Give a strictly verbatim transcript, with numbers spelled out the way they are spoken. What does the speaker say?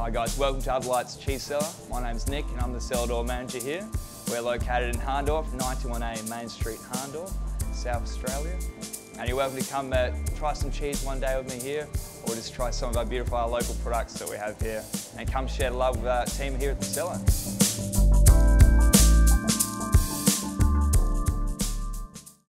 Hi guys, welcome to Udder Delights Cheese Cellar. My name's Nick and I'm the cellar door manager here. We're located in Hahndorf, ninety-one A Main Street, Hahndorf, South Australia. And you're welcome to come uh, try some cheese one day with me here, or just try some of our beautiful local products that we have here. And come share the love with our team here at the cellar.